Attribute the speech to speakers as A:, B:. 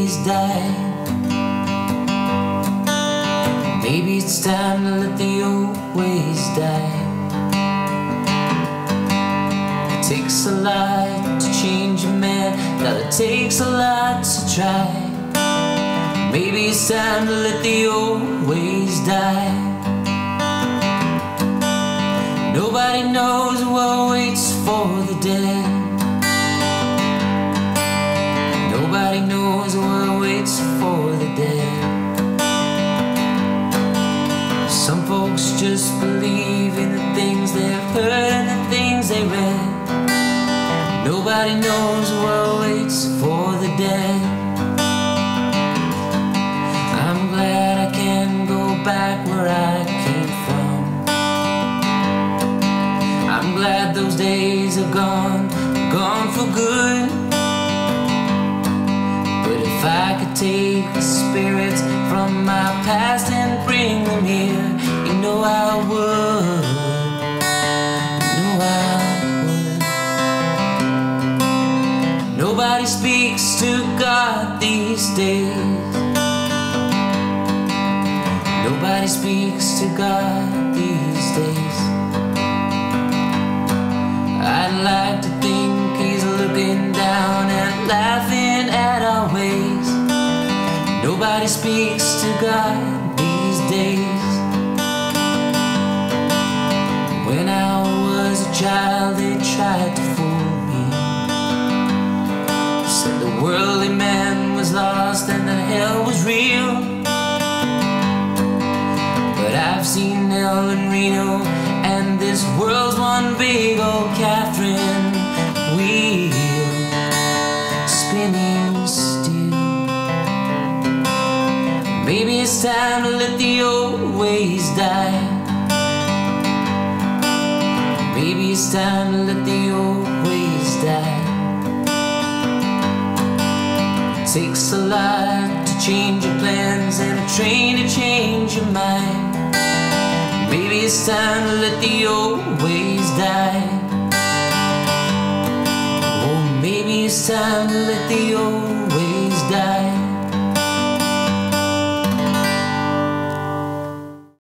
A: ways die. Maybe it's time to let the old ways die. It takes a lot to change a man, now it takes a lot to try. Maybe it's time to let the old ways die. Nobody knows what waits for the dead. Nobody knows what waits for the dead. Some folks just believe in the things they've heard and the things they read. Nobody knows what waits for the dead. I'm glad I can go back where I came from. I'm glad those days are gone, gone for good. But if I could take the spirits from my past and bring them here, you know I would, you know I would. Nobody speaks to God these days. Nobody speaks to God these days. I'd like to think He's looking down and laughing at our ways. Nobody speaks to God these days. When I was a child, they tried to fool me. Said the worldly man was lost and that hell was real. But I've seen hell in Reno, and this world's one big old Catherine wheel, spinning still. Maybe it's time to let the old ways die. Maybe it's time to let the old ways die. It takes a lot to change your plans and a train to change your mind. Maybe it's time to let the old ways die. Oh, maybe it's time to let the old